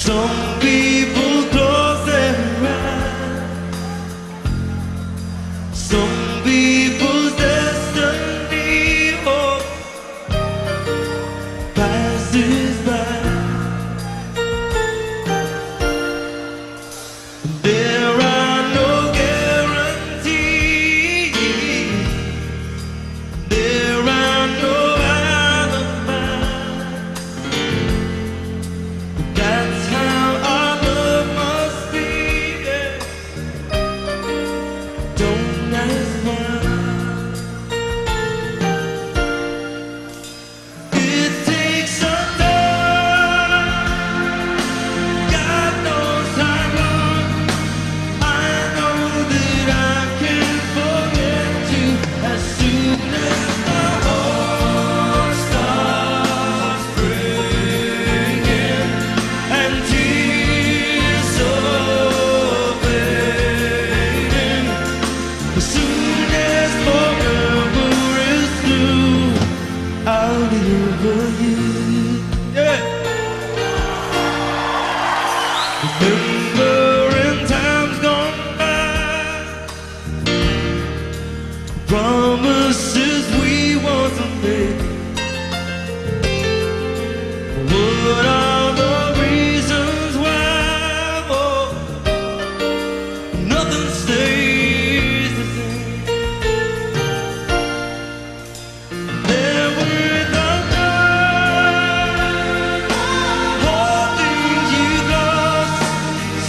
Some people close their eyes. Some people's destiny passes by. There are no guarantees. There are no alibis. That's how our love must be. Don't ask why. It takes some time. God knows how long. I know that I can forget you as soon as my heart starts breaking and tears are fading. As soon as forever is through, I'll live for you. Yeah. Remembering times gone by, promises we once made. What are the reasons why? Oh, nothing stays the same. There were the nights holding you close,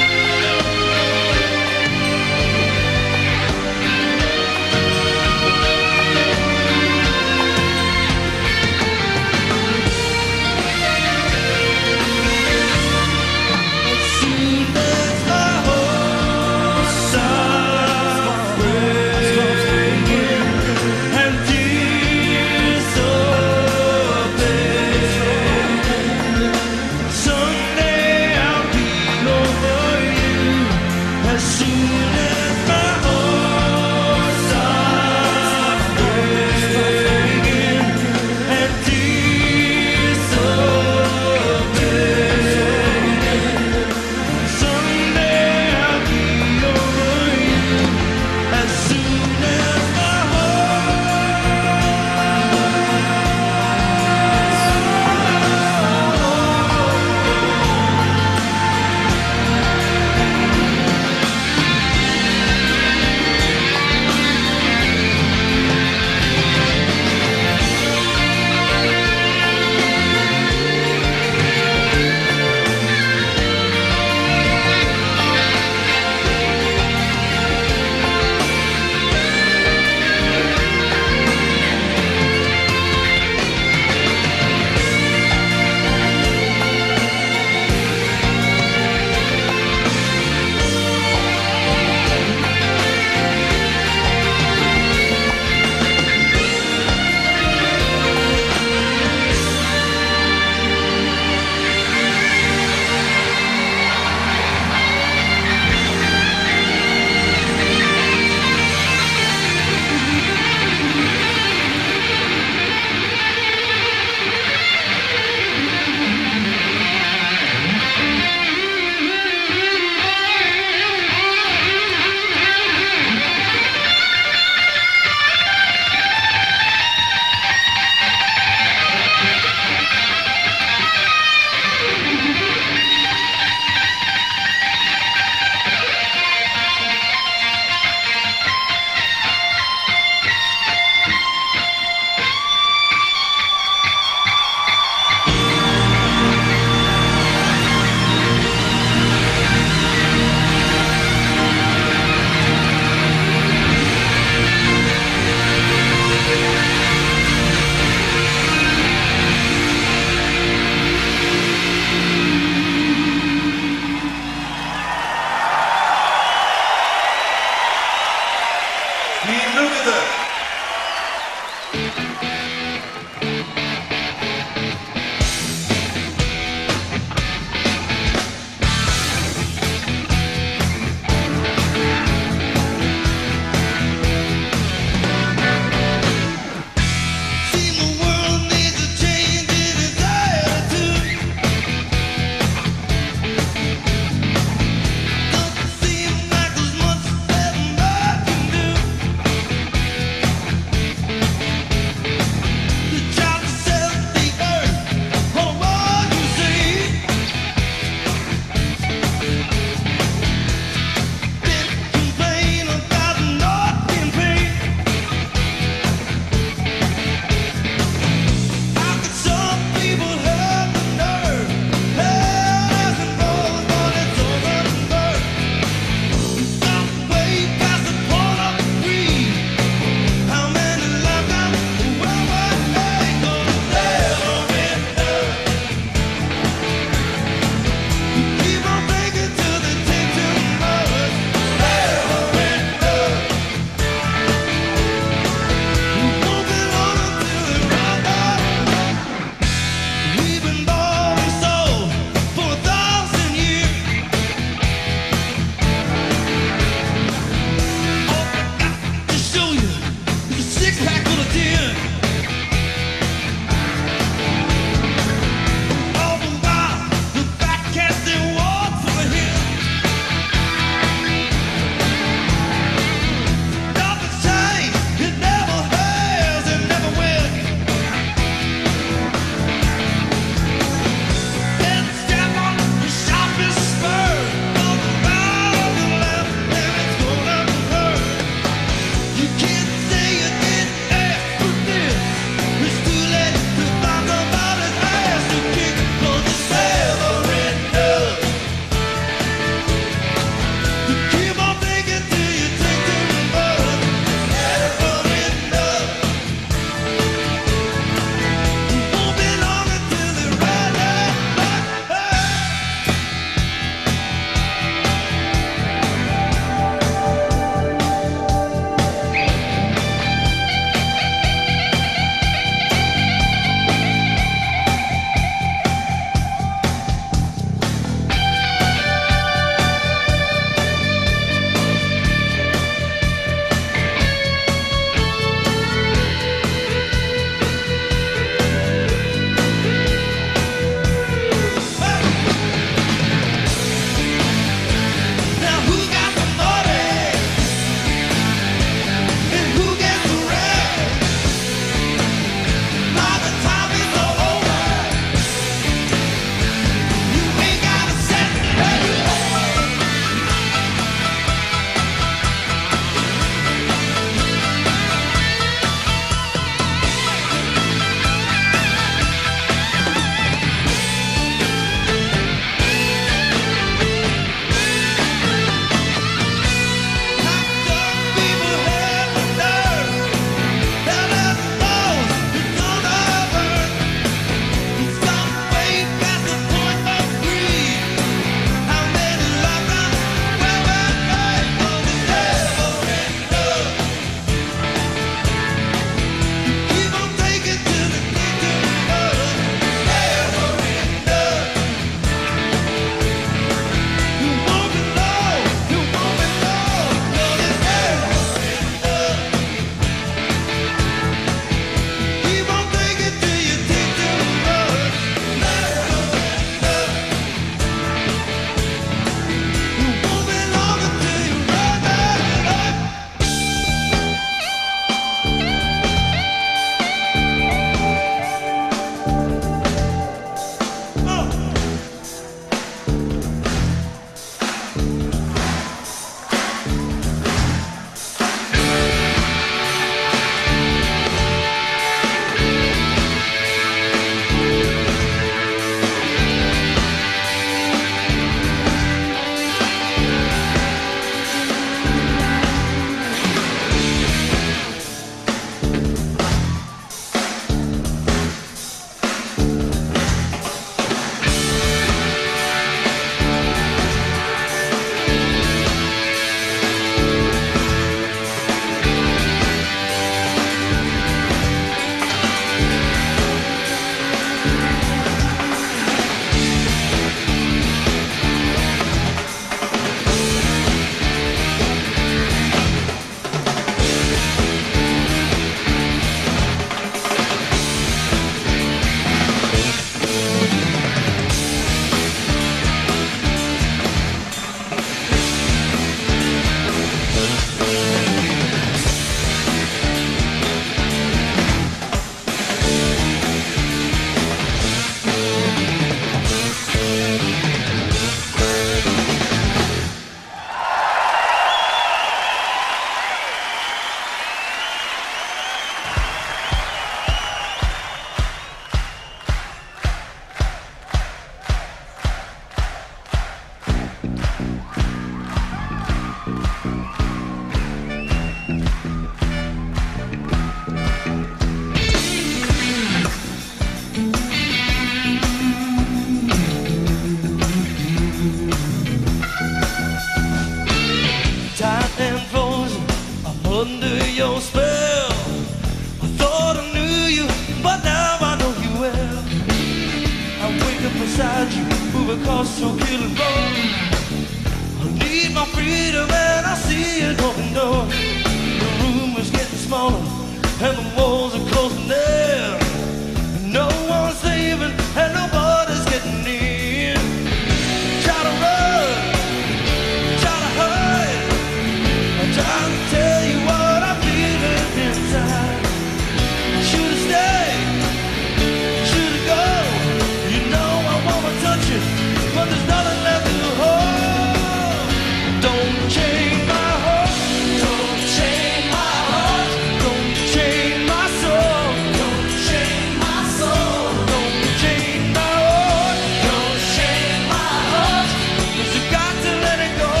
lost your killing blow. I need my freedom and I see it open door. The room is getting smaller and the walls are closing in. No one's leaving and nobody's getting in. Try to run, try to hide. I'm trying to tell you what I'm feeling inside. Should I stay? Should I go? You know I wanna touch you, but there's nothing left to hold. Don't chain my heart, don't chain my heart, don't chain my soul, don't chain my soul, don't chain my heart, don't chain my heart, 'cause you got to let it go.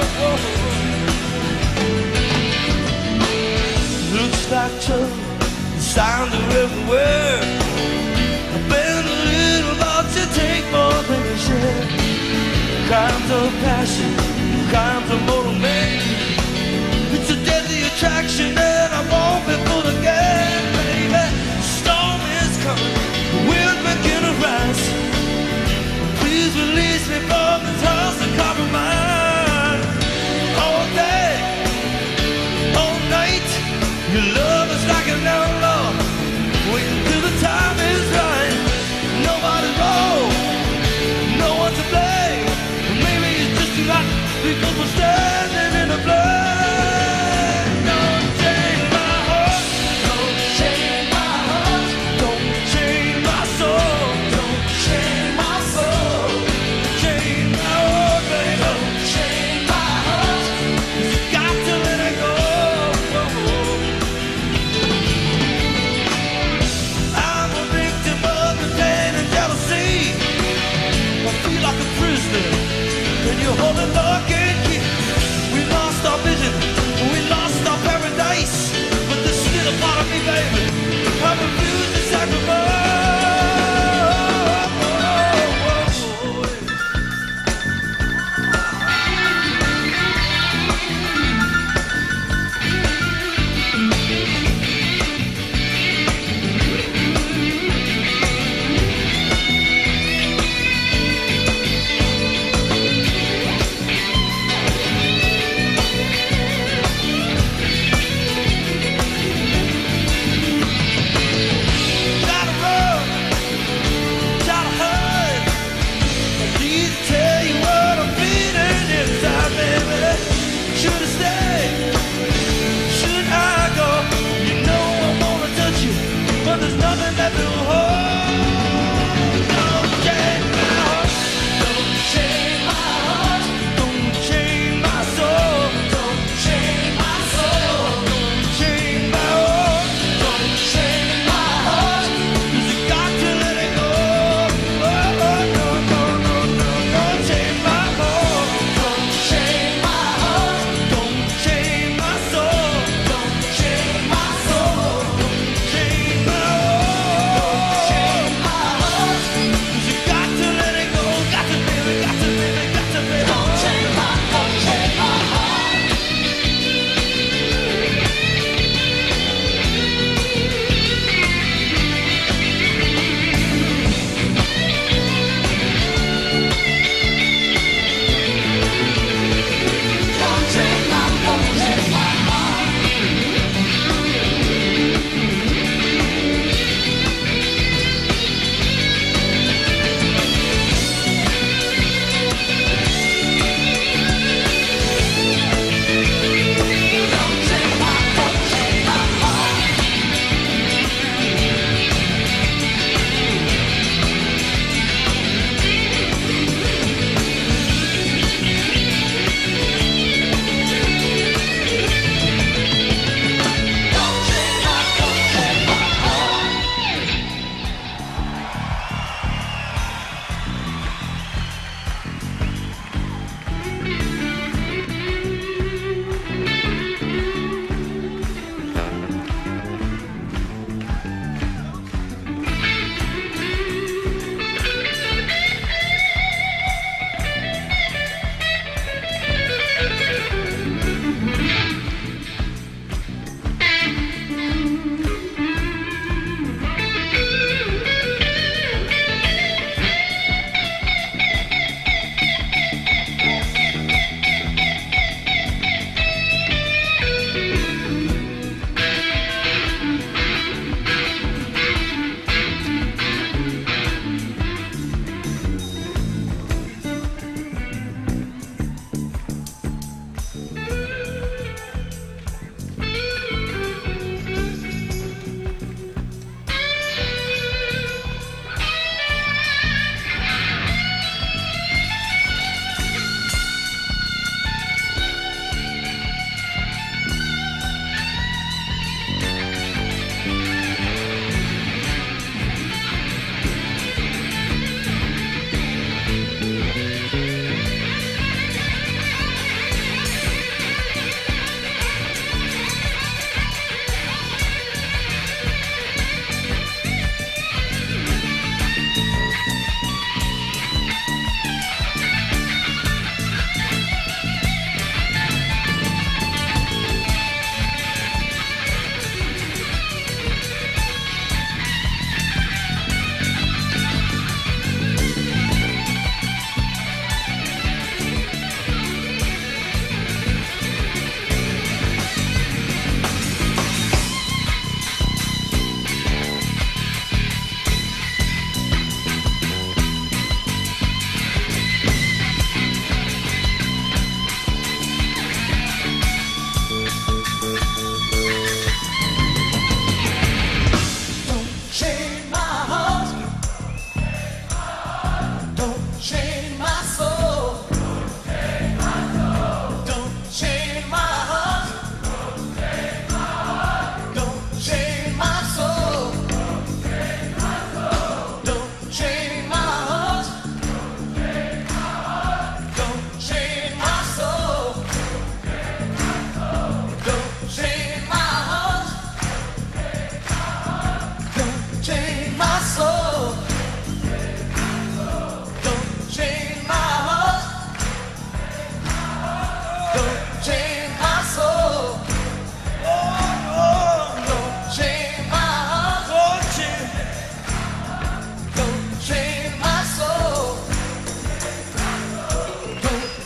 Looks like trouble, the signs are everywhere. I've been a little about to take more than you share. Crimes of passion, crimes of mortal man. It's a deadly attraction and I won't be fooled again, baby. Storm is coming, the wind begin to rise. Please release me from this house of compromise. All day, all night, your love is like an outlaw, waiting till the time is right. Nobody's wrong, no one to blame. Maybe it's just too hot because we're standing in the blood. Don't chain my heart, don't chain my heart, don't chain my soul, don't chain my soul, chain my heart, baby, don't chain my heart. You got to let it go. I'm a victim of the pain and jealousy. I feel like a prisoner when you're holding lock and key. We lost our vision, we lost our paradise, but there's still a part of me, baby. I refuse to sacrifice.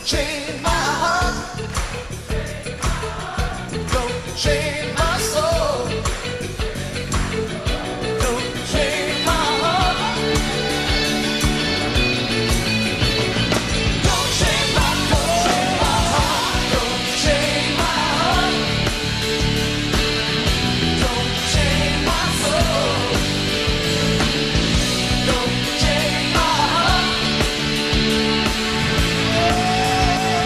chain my heart. Don't chain my soul. Don't chain my heart. Don't chain my heart. Don't chain my heart. Don't chain my soul. Don't chain my heart.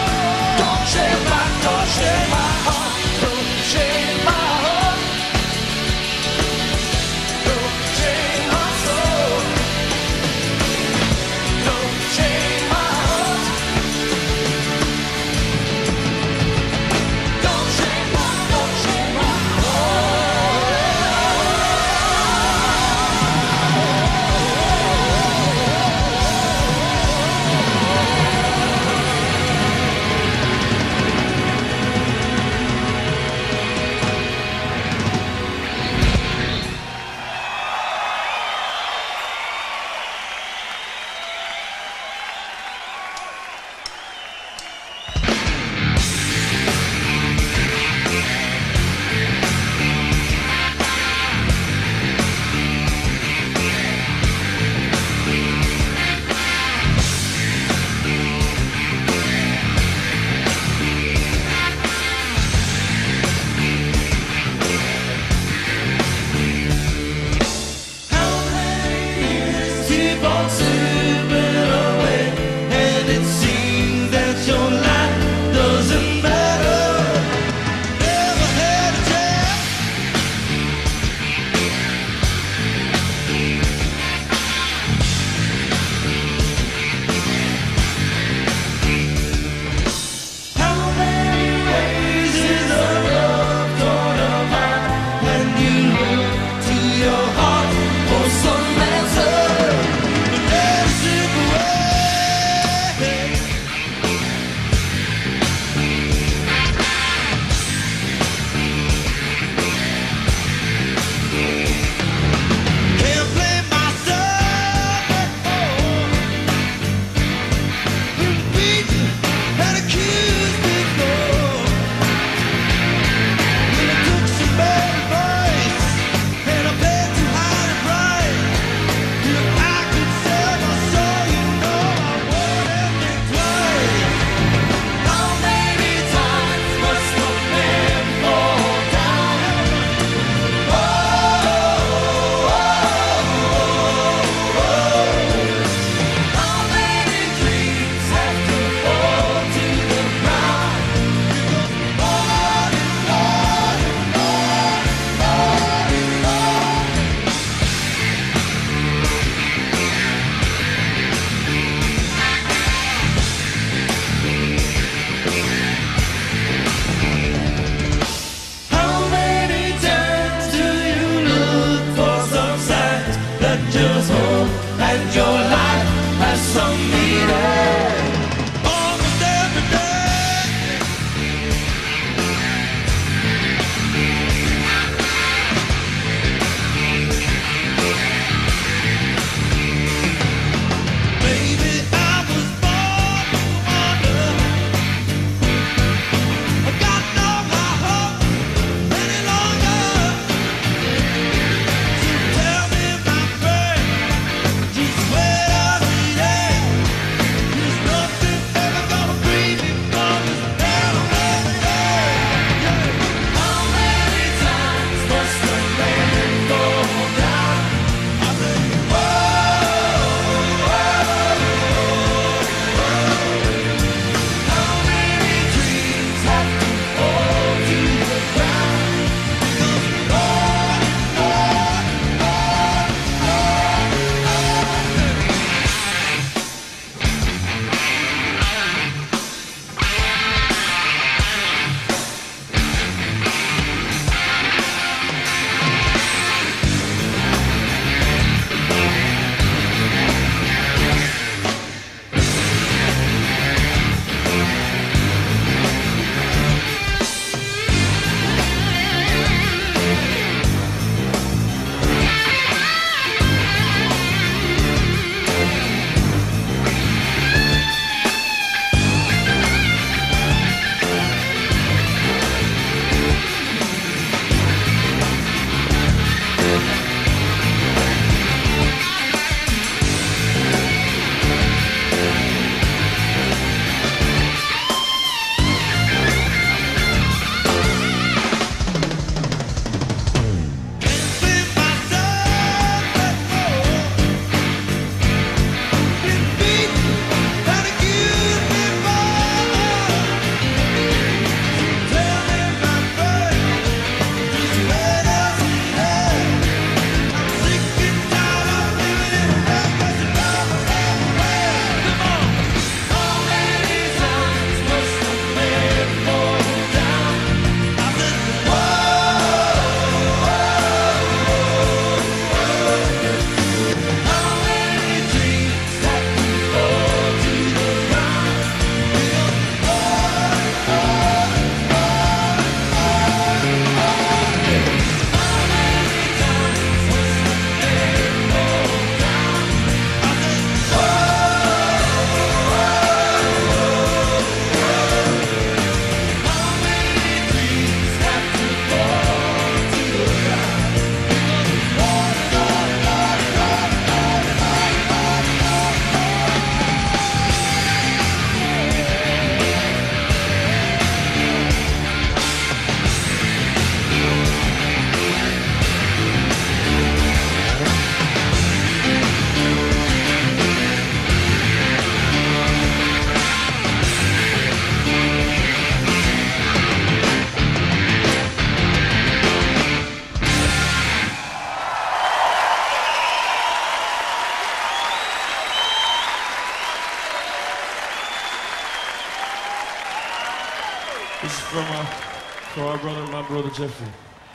This is from our brother, my brother Jeffrey.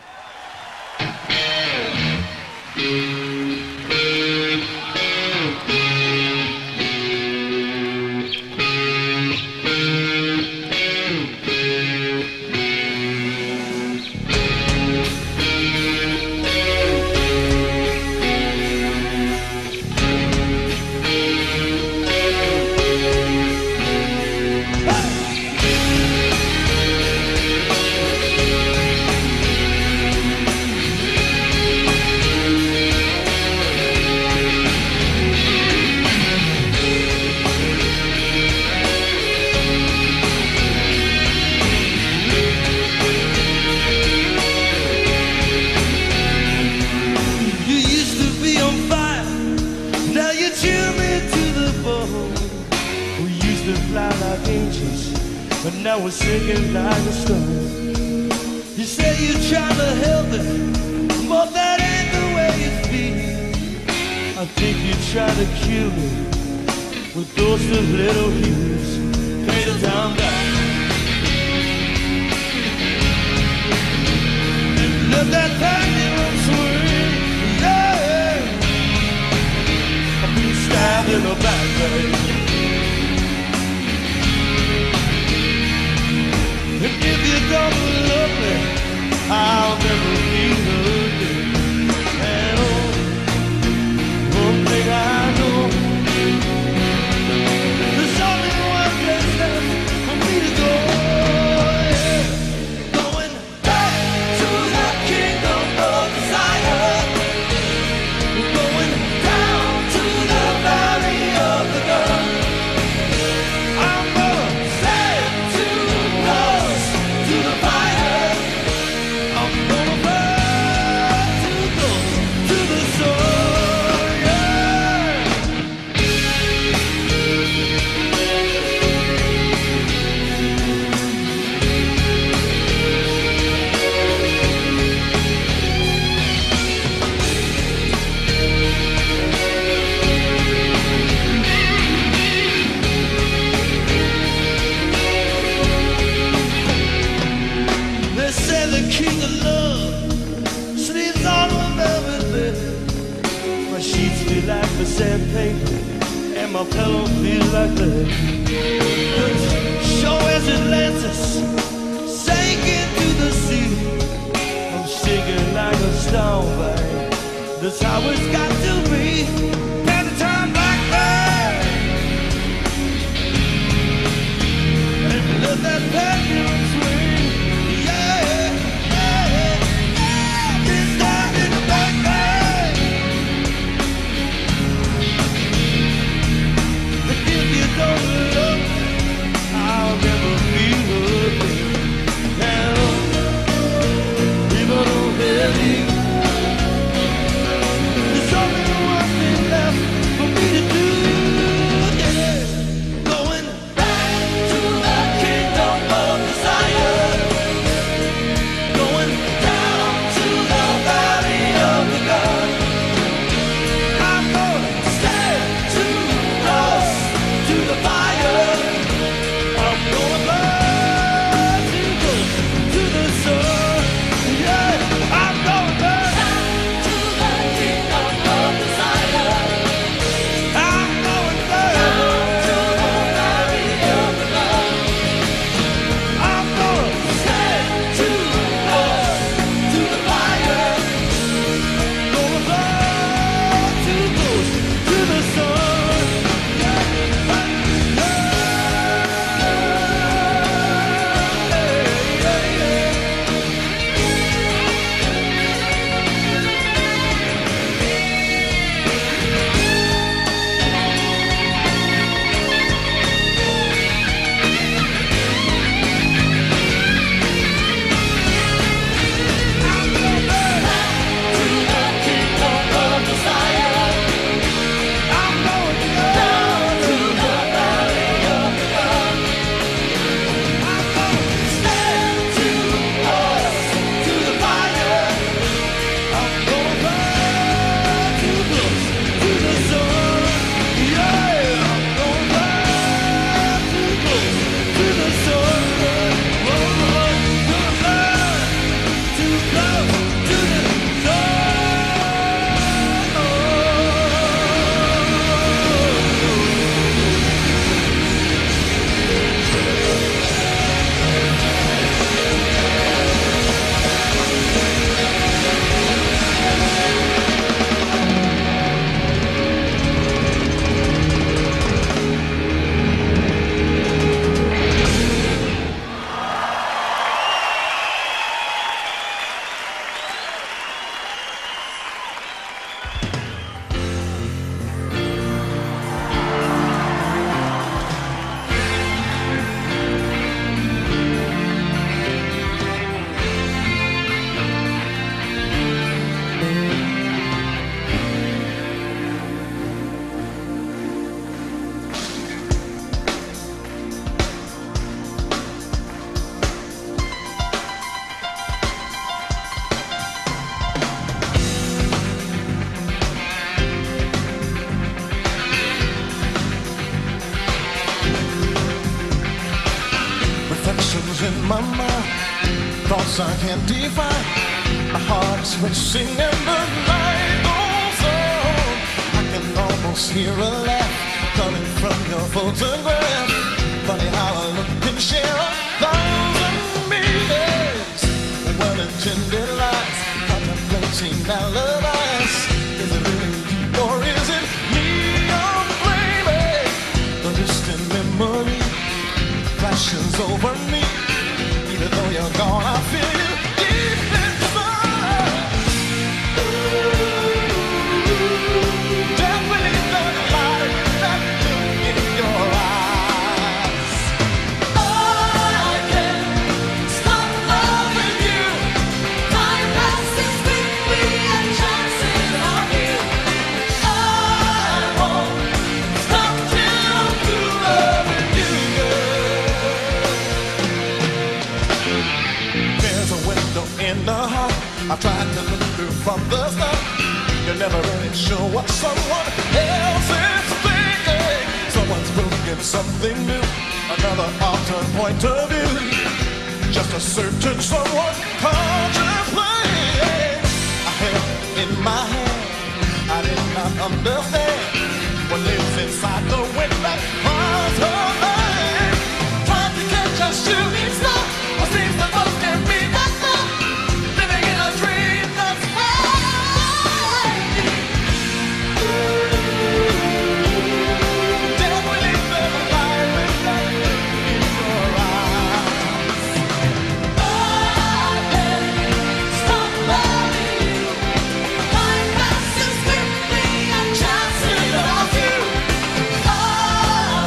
But now we're sinking like a stone. You say you're trying to help it, but that ain't the way it feels. I think you're trying to kill me with those two little heels. Pay the town back. Let that pendulum swing, yeah. I've been stabbed in the back, babe. If you don't love me, I'll never be again. And oh, one thing I know, there's only one place left for me to go. Yeah. Going back to the kingdom of Zion. Going down to the valley of the gun. I'm gonna say too close to the fire. I'm gonna burn too close to the soul, yeah. They say the king of love sleeps on a velvet bed. My sheets feel like the sandpaper, and my pillow feels like lead. The shore is Atlantis, sank into the sea. I'm sinking like a stone, babe. That's how it's got to be. At the time back there, and let that pendulum swing. Going back to the kingdom of in my mind, thoughts I can't define. My heart's racing and the night goes on. I can almost hear a laugh coming from your photograph. Funny how a look can share 1,000 meanings. Well-intended lies, contemplating alibis. Is it really you or is it me I'm blaming? The distant memory flashes over me. Even though you're gone, I feel you deep inside. Can't believe the light that look in your eyes. I can't stop loving you. Time passes quickly and chances are few. I won't stop till I'm through loving you, girl. There's a window in the heart I've tried to look through from the start. You're never really sure what someone else is thinking. Someone's bringing something new, another alternate point of view. Just a certain someone contemplating. I held in my hand, I did not understand what lives inside the wind that cries her name. Trying to catch a shooting star, what seems the most can be that far. Living in a dream that's fading. Can't believe the light that look in your eyes. I can't stop loving you. Time passes quickly and chances are few. I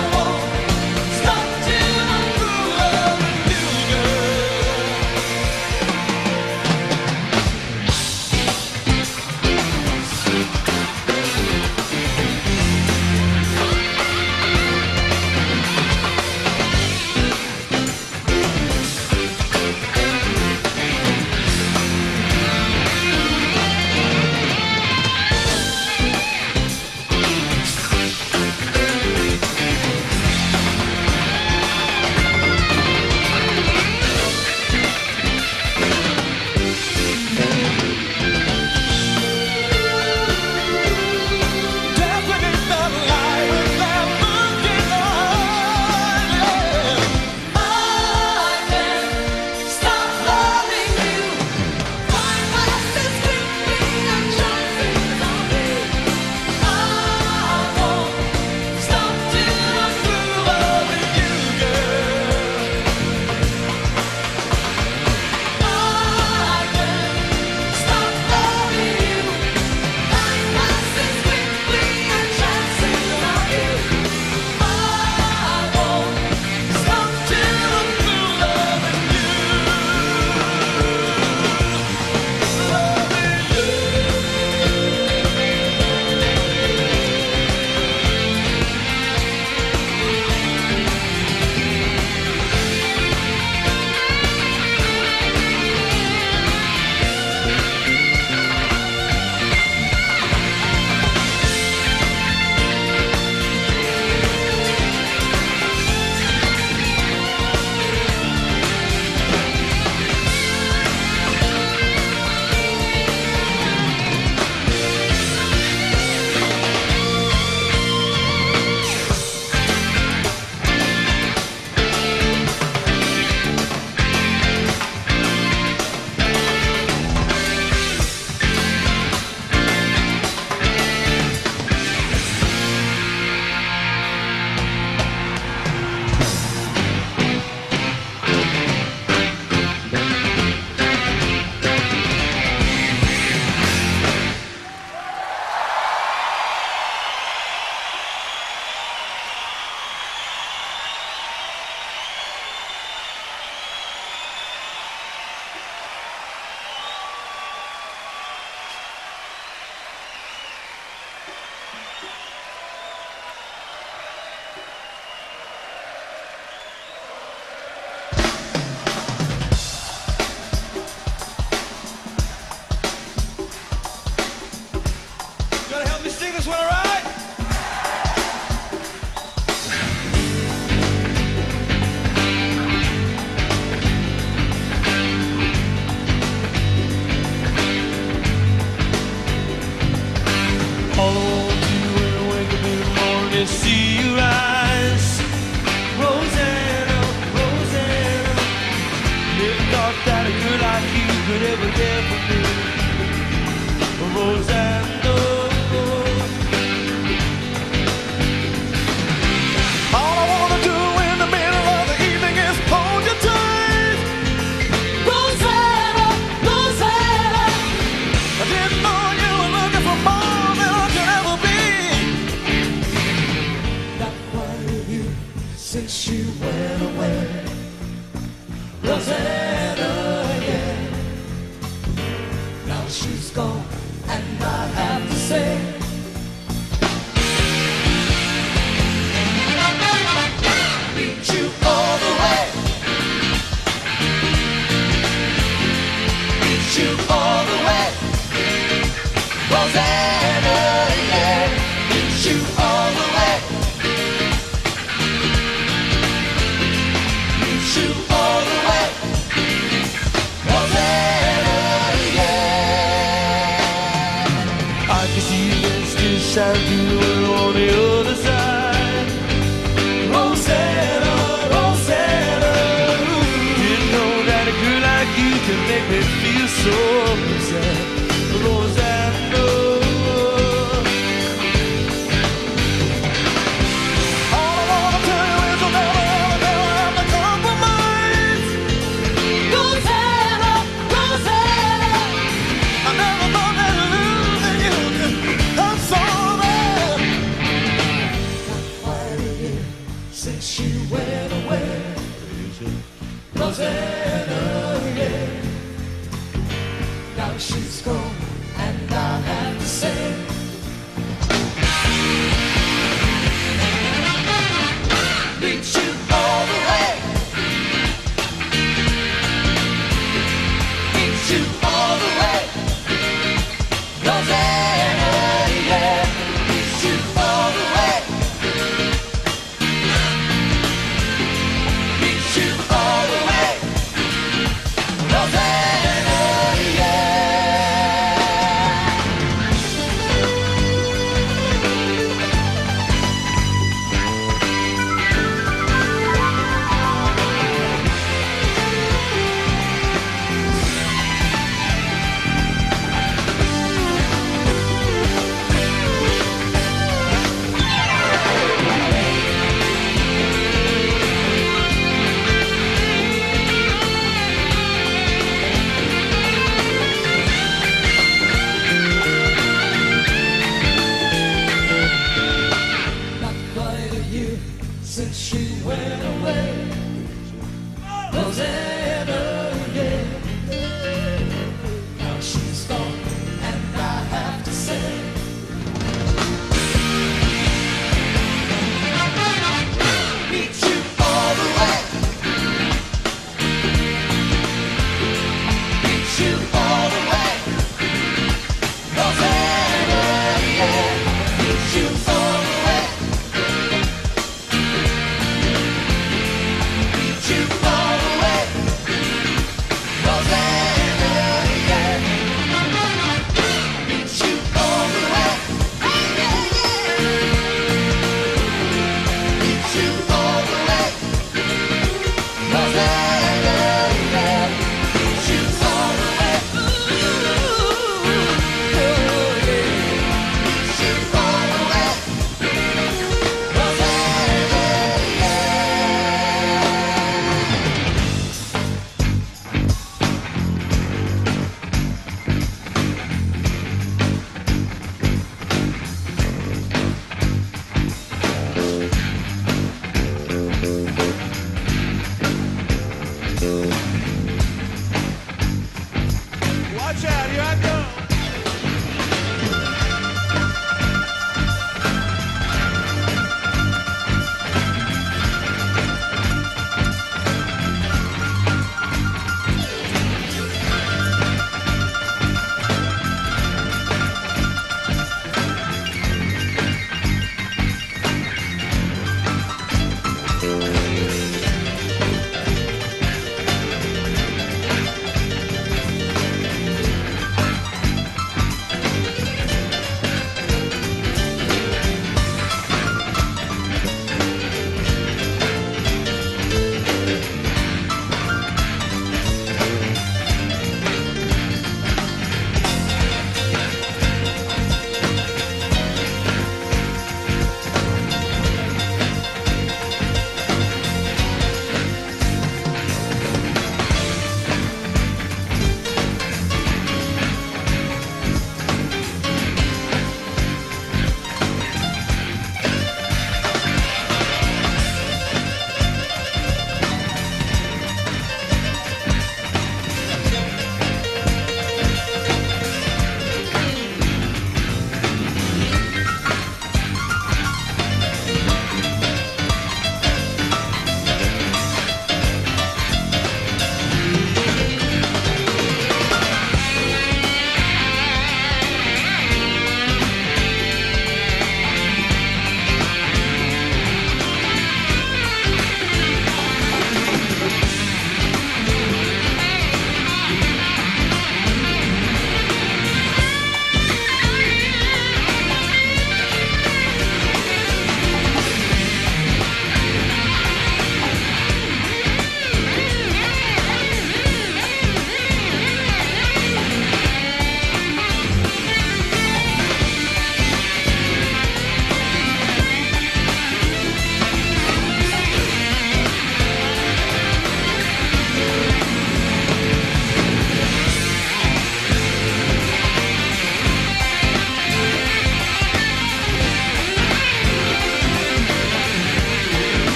could ever get from me. Rosanna, all I wanna do in the middle of the evening is hold you tight. Rosanna, Rosanna, I didn't know you were looking for more than I could ever be. not quite with you since you went away. Rosanna, yeah. Now she's gone, and I have to say, beat you all the way. Beat you all the way. Rosanna, yeah. Beat you all the way. Beat you all the way. Rosanna, yeah. I can see you still shouting on the other side. Rosanna, Rosanna, Didn't know that a girl like you can make me feel so sad. Rosanna, All I wanna tell you is you'll never, ever, never have to compromise. Rosanna, Rosanna. I never thought that losing you could hurt so bad. Quite a year since you went away. Rosanna, yeah. Now she's gone, and I have to say, beat you all the way. Beat you all the way. Rosanna, yeah. Beat you all the way. Beat you all the way. Rosanna, yeah. Not quite a year since she went away. Rosanna, yeah. Now she's gone, and I have to say, beat you all the way. Beat you all the way. Rosanna, yeah. Beat you all the way. Beat you all the way. Rosanna, yeah. Beat you all the way. Beat you all the way. Rosanna, yeah. Beat you all the way. Ooh, yeah. Beat you all the way. Rosanna, watch out, here I go.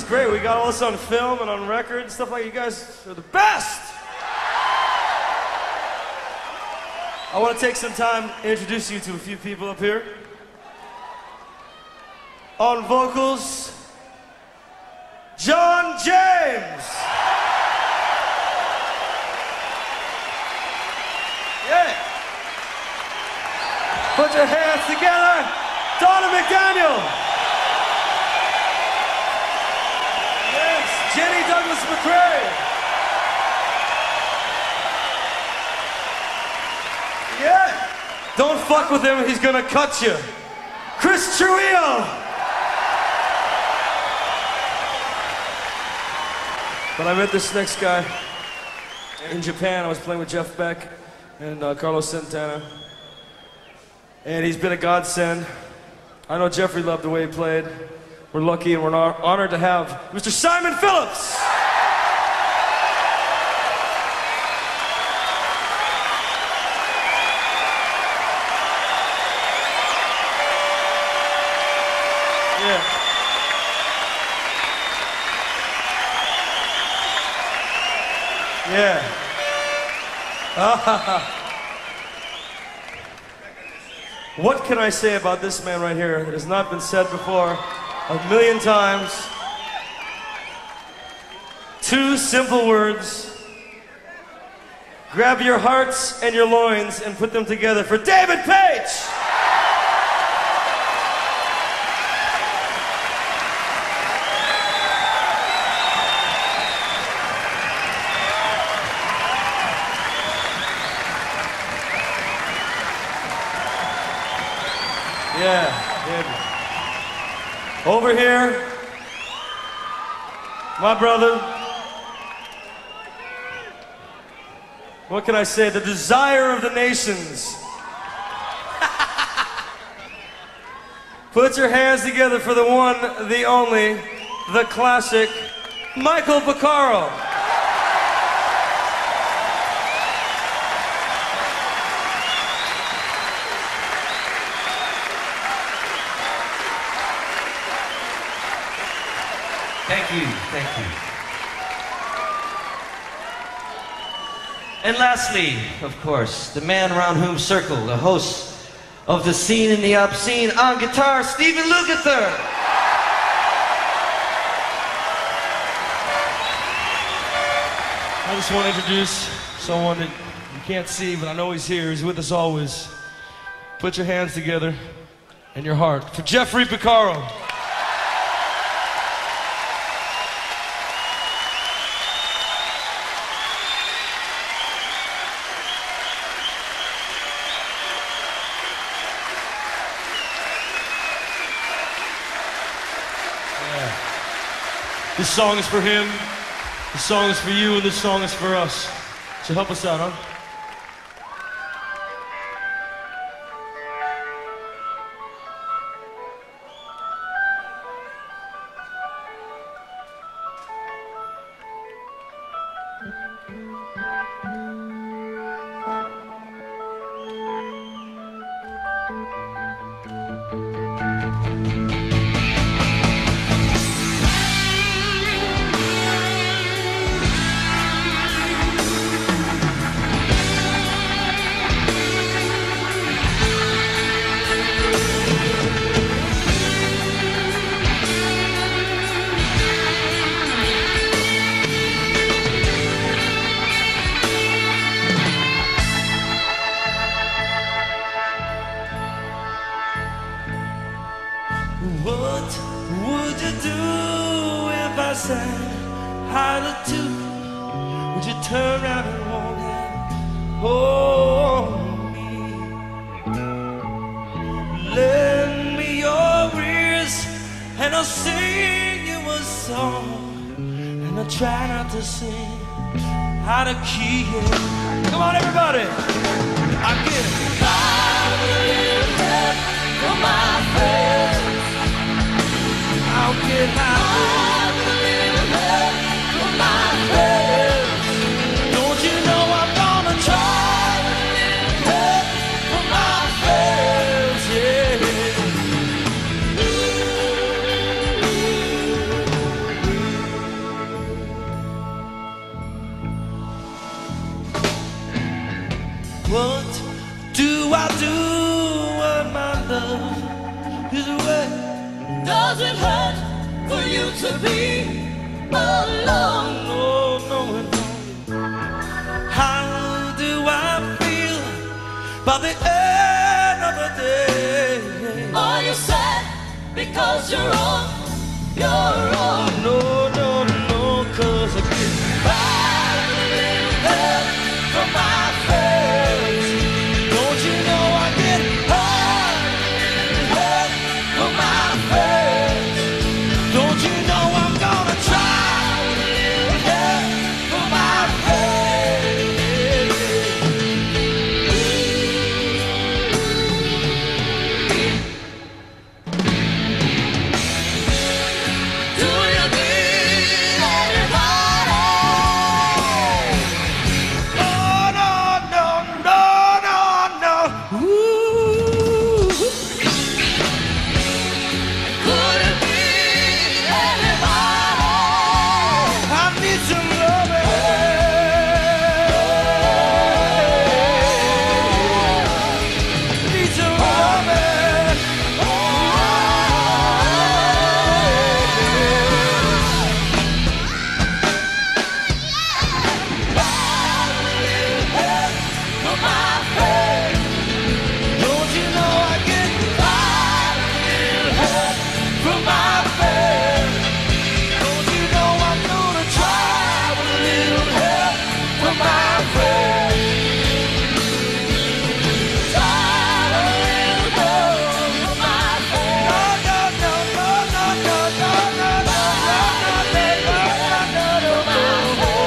is great. We got all this on film and on record and stuff like that. You guys are the best! I want to take some time to introduce you to a few people up here. On vocals, John James! Yeah! Put your hands together, Donna McDaniel! Yes, Jenny Douglas McRae! Yeah! Don't fuck with him, he's gonna cut you. Chris Trujillo! But I met this next guy in Japan. I was playing with Jeff Beck and Carlos Santana. And he's been a godsend. I know Jeffrey loved the way he played. We're lucky and we're honored to have Mr. Simon Phillips! Yeah. What can I say about this man right here that has not been said before a million times? Two simple words. Grab your hearts and your loins and put them together for David Page! Yeah, David. Over here, my brother. What can I say? The desire of the nations. Put your hands together for the one, the only, the classic, Michael Porcaro. Thank you, thank you. And lastly, of course, the man around whom circle, the host of The Scene and the Obscene, on guitar, Stephen Lukather. I just want to introduce someone that you can't see, but I know he's here. He's with us always. Put your hands together and your heart for Jeffrey Porcaro. This song is for him, this song is for you, and this song is for us. So help us out, huh? What would you do if I said hi to two? Would you turn around and walk and hold me? Lend me your ears and I'll sing you a song. And I'll try not to sing out of key. Come on, everybody! I get high for my friends. I'll get high for my friends. Don't you know I'm gonna try for my friends, yeah. by the end of the day. Are you sad because you're wrong? You're wrong. No, no, no, 'cause I get by with a little help from my friends. Don't you know I get by with a little help from my friends? Don't you know I'm gonna try with a little help from my friends? Do you need anybody? Oh, no, no, no, no, no. Ooh. Could it be anybody? I need some loving. Need some loving. For my friend, Don't you know I get by with a little help from my friends? Don't you know I'm gonna try with a little help from my friends? try a little help for my friend. No, no, no, no, no, no, no, no, no, no, no, no, no, no.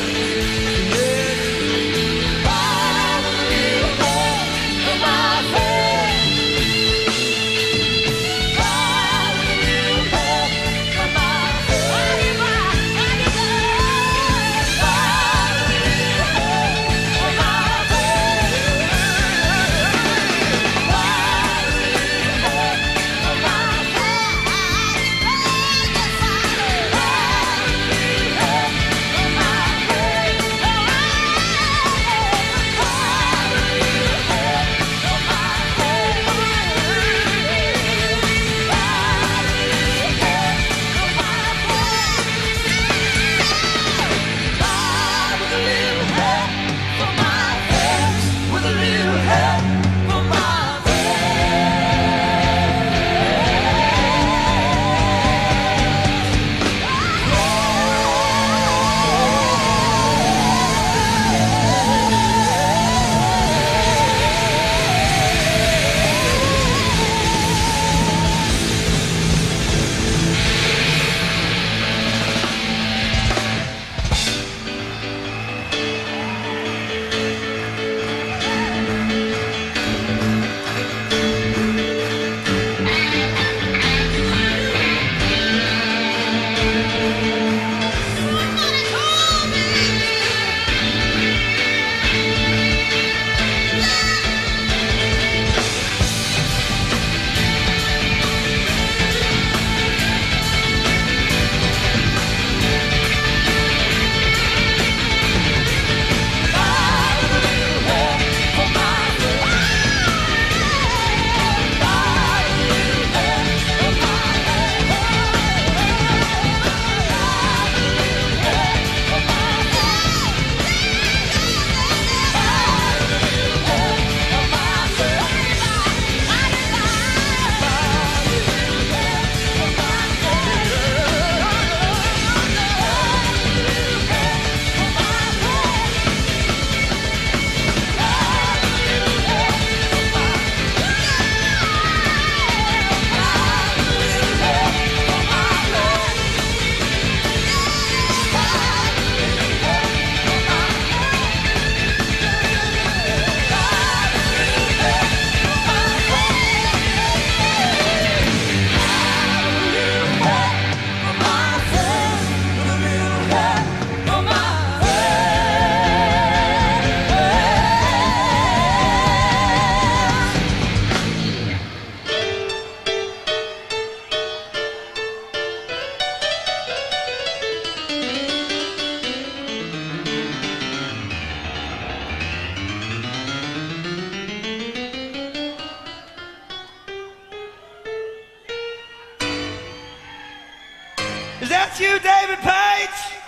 With a little help from my Is that you, David Page?